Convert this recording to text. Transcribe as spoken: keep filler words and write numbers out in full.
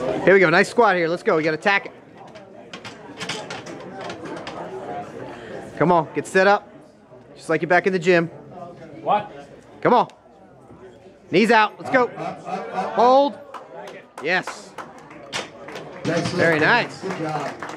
Here we go. Nice squat here. Let's go. You got to attack it. Come on. Get set up. Just like you're back in the gym. What? Come on. Knees out. Let's go. Hold. Yes. Very nice. Good job.